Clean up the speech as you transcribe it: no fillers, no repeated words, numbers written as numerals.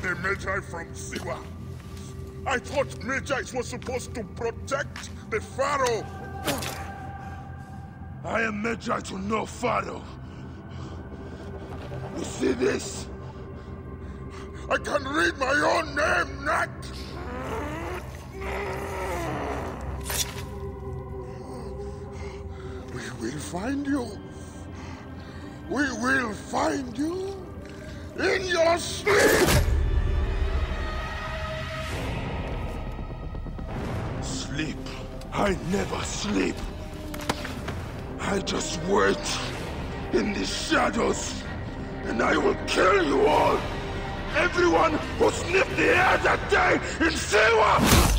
a Magi from Siwa. I thought Magi was supposed to protect the Pharaoh. I am Magi to no Pharaoh. You see this? I can read my own name, Nat! We will find you. We will find you in your sleep! Sleep? I never sleep. I just wait in the shadows, and I will kill you all! Everyone who sniffed the air that day in Siwa!